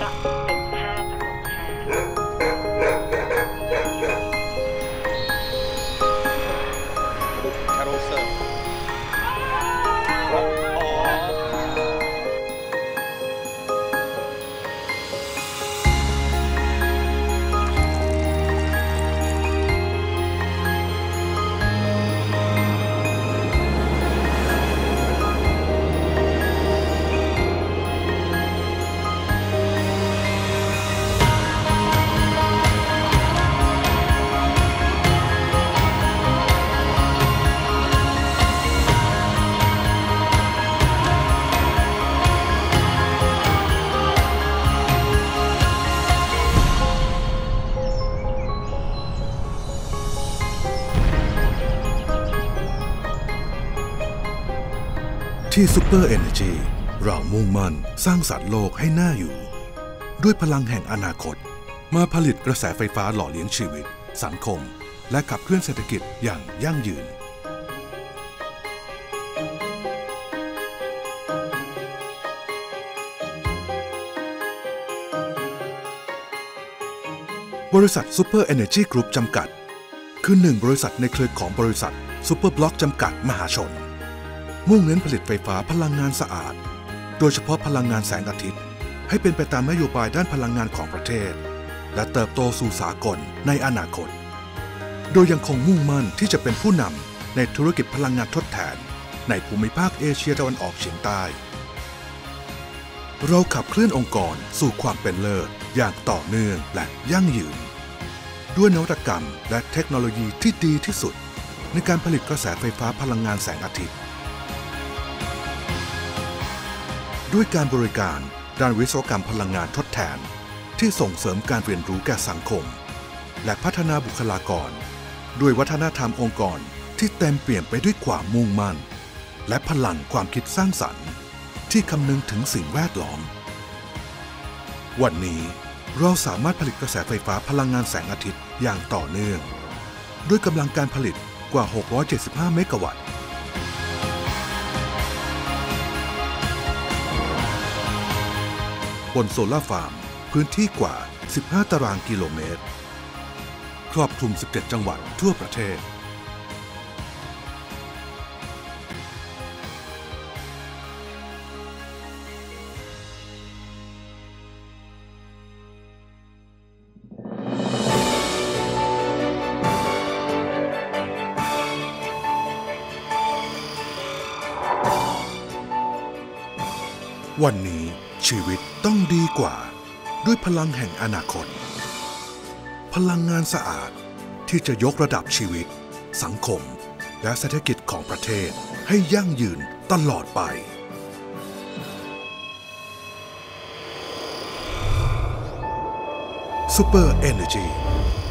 ก็เป็น5 จาก 6 5 คาร์โรเซอร์ที่ซูเปอร์เอเนอร์จีเรามุ่งมั่นสร้างสรรค์โลกให้น่าอยู่ด้วยพลังแห่งอนาคตมาผลิตกระแสไฟฟ้าหล่อเลี้ยงชีวิตสังคมและขับเคลื่อนเศรษฐกิจอย่างยั่งยืนบริษัทซูเปอร์เอเนอร์จีกรุ๊ปจำกัดคือหนึ่งบริษัทในเครือของบริษัทซูเปอร์บล็อกจำกัดมหาชนมุ่งเน้นผลิตไฟฟ้าพลังงานสะอาดโดยเฉพาะพลังงานแสงอาทิตย์ให้เป็นไปตามนโยบายด้านพลังงานของประเทศและเติบโตสู่สากลในอนาคตโดยยังคงมุ่งมั่นที่จะเป็นผู้นำในธุรกิจพลังงานทดแทนในภูมิภาคเอเชียตะวันออกเฉียงใต้เราขับเคลื่อนองค์กรสู่ความเป็นเลิศอย่างต่อเนื่องและยั่งยืนด้วยนวัตกรรมและเทคโนโลยีที่ดีที่สุดในการผลิตกระแสไฟฟ้าพลังงานแสงอาทิตย์ด้วยการบริการด้านวิศวกรรมพลังงานทดแทนที่ส่งเสริมการเรียนรู้แก่สังคมและพัฒนาบุคลากรด้วยวัฒนธรรมองค์กรที่เต็มเปี่ยมไปด้วยความมุ่งมั่นและพลังความคิดสร้างสรรค์ที่คำนึงถึงสิ่งแวดล้อมวันนี้เราสามารถผลิตกระแสไฟฟ้าพลังงานแสงอาทิตย์อย่างต่อเนื่องด้วยกำลังการผลิตกว่า675เมกะวัตต์บนโซลาร์ฟาร์มพื้นที่กว่า15ตารางกิโลเมตรครอบคลุม17จังหวัดทั่วประเทศวันนี้ชีวิตต้องดีกว่าด้วยพลังแห่งอนาคตพลังงานสะอาดที่จะยกระดับชีวิตสังคมและเศรษฐกิจของประเทศให้ยั่งยืนตลอดไปซูเปอร์เอเนอร์จี